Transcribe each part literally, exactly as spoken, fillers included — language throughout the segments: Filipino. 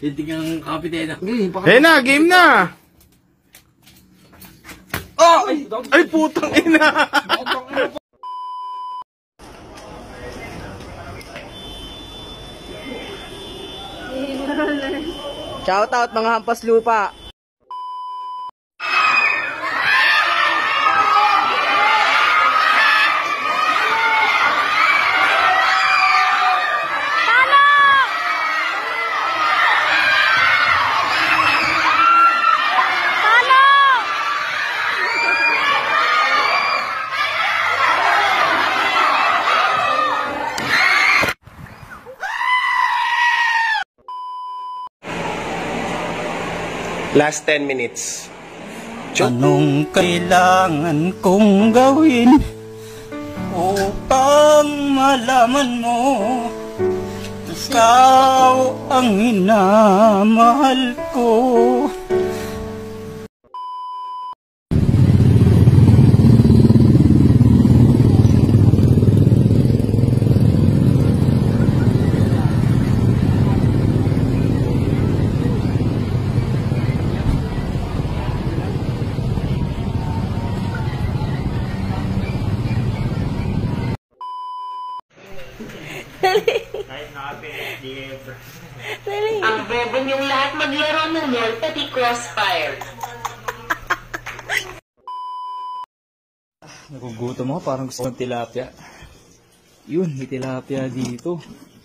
Hindi kang kapitena. Hey na, game na! Oh! Ay, ay putang ina! Shout out mga hampas lupa. Last ten minutes. Chok. Anong kailangan kong gawin upang malaman mo ikaw ang minamahal ko? Ang bebo niyong lahat maglaro ng yan, pati crossfire. Nagugutom ako, parang gusto ng tilapia. Yun, may tilapia dito.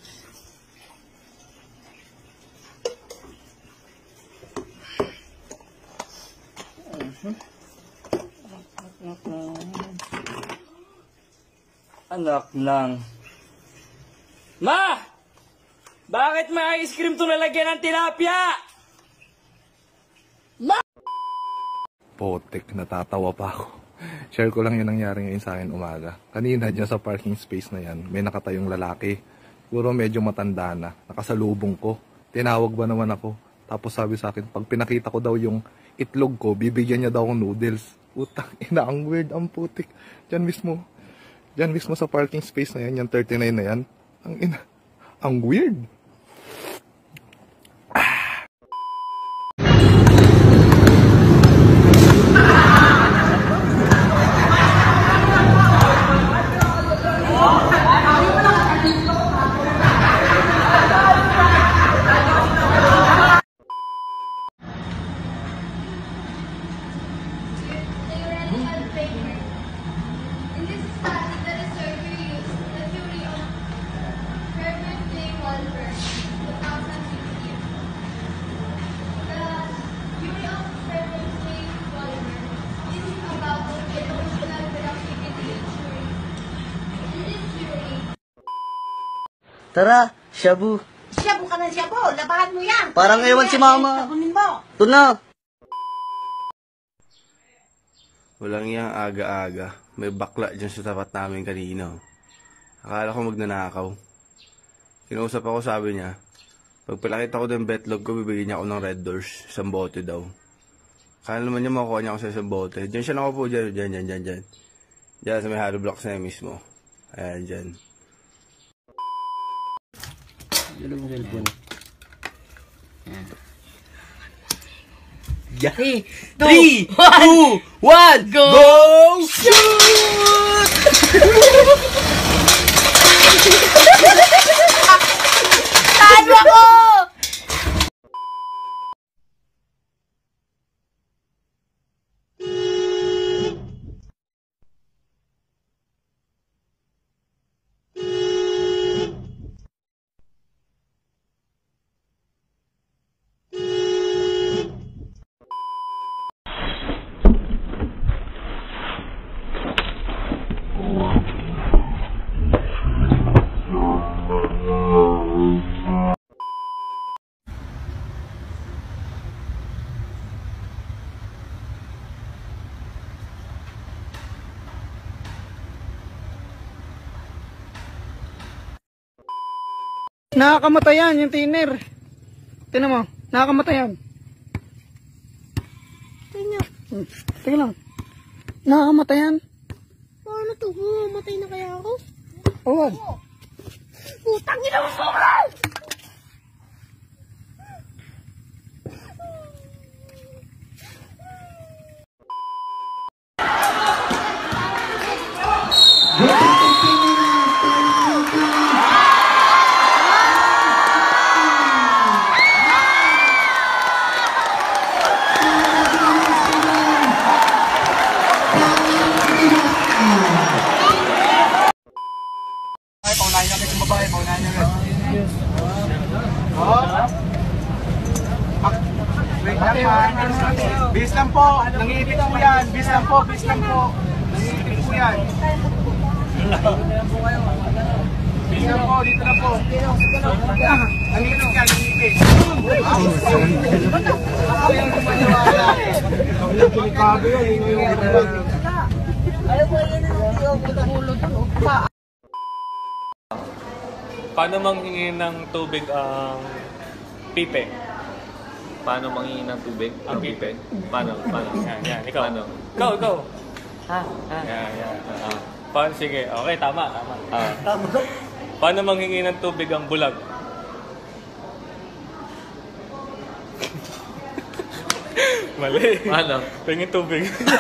Anak ng... Ma! Bakit may ice cream to nalagyan ng tilapia? Ma! Potek, natatawa pa ako. Share ko lang yung nangyari ngayon sa akin umaga. Kanina dyan sa parking space na yan, may nakatayong lalaki. Puro medyo matanda na, nakasalubong ko. Tinawag ba naman ako? Tapos sabi sa akin, pag pinakita ko daw yung itlog ko, bibigyan niya daw ng noodles. Utang ina, ang weird, ang putik. Dyan mismo, dyan mismo sa parking space na yan, yung thirty-nine na yan. Ang ina, ang weird. Tara, shabu. Shabu ka ng shabu. Labahan mo yan. Parang ewan si mama. Tabunin mo. Ito na. Walang yang aga-aga. May bakla dyan sa tapat namin kanina. Akala ko magnanakaw. Kinausap ako, sabi niya, pag palakita ko ng betlog ko, bibigyan niya ako ng red doors. Isang bote daw. Kaya naman niya makukuha niya ako sa isang bote. Diyan siya nakaupo dyan. Diyan, dyan, dyan, dyan. Diyan sa may hollow blocks na mismo. Ayan, dyan. Dalo mo cellphone. Yahe! three, two, one, go! Go! Shoot! Talo ako! Nakakamatayan yung tiner. Tingnan mo, nakakamatayan. Tingnan. Hmm. Tingnan lang. Nakakamatayan. Paano to? Mamatay na kaya ako? Oo. Putang ina mo, sobrang! Bis lang po. Nangiipit po yan. Bis lang po. Bis lang po. Nangiipit po yan. Bis lang po. Dito na po. Nangiipit yan. Nangiipit. Ako yung kumaniwala. Ayaw ko yun yung hulog pa. Paano manghingi ng tubig ang pipe? Paano manghingi ng tubig? Ang pipe? Paano? Paano? Yan, yan. Ikaw. Paano? Ikaw, ikaw. Ha? Ha? Yan, yan. Ah. Paano? Sige. Okay, tama, tama. Ah. Paano manghingi ng tubig ang bulag? Mali. Paano? Pingin tubig.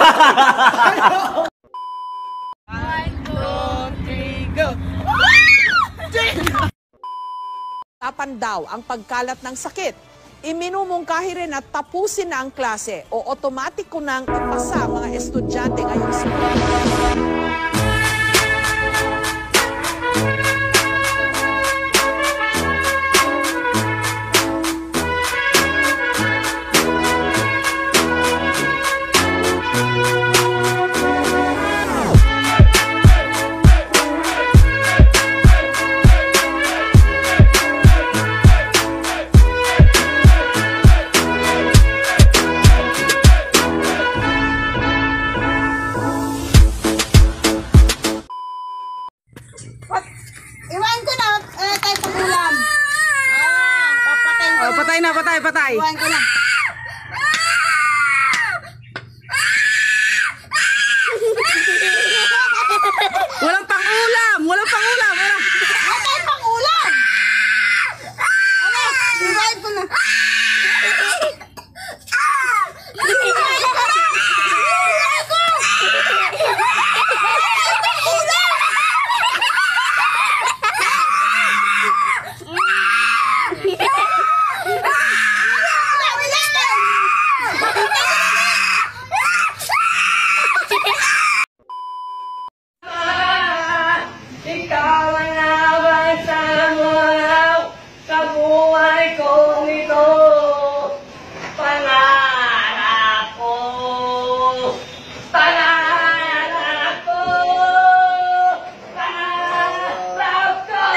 Tapan daw ang pagkalat ng sakit. Iminumungkahi rin at tapusin na ang klase o otomatiko nang ipasa mga estudyante ngayong simula. Iwan ko na, eh, tayo pag-ulam. Ah, papatay ko. Oh, patay na, patay, patay. Iwan ko na. Walang pang-ulam, walang pang-ulam. Walang... Wala tayo pang-ulam. Ano, iwan ko na. Ikaw ang nawan sa mulaw sa buhay kong ito. Pangarap ko, pangarap ko, pangarap ko.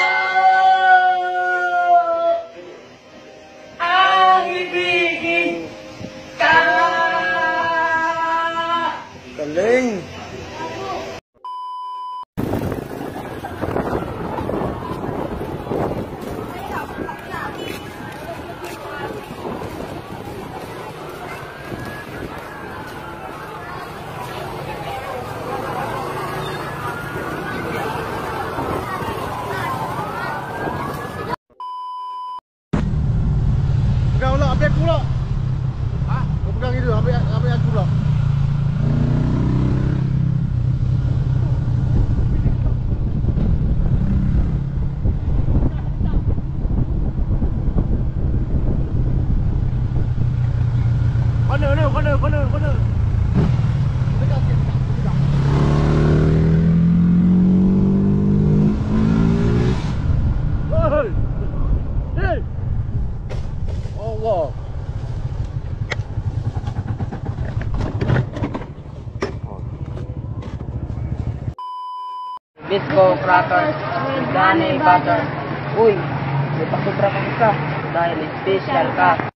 Ang ibigin ka. Galing. Pegang ulang, ambil aku pula. Ha? Kau pegang itu, ambil, ambil aku pula. Mana, mana, mana, mana, mana. Pegang sikit, pegang, pegang. Hei! Hei! Allah. Bisco, crackers, gani, butter. Uy, may pasubra pa ka dahil special ka.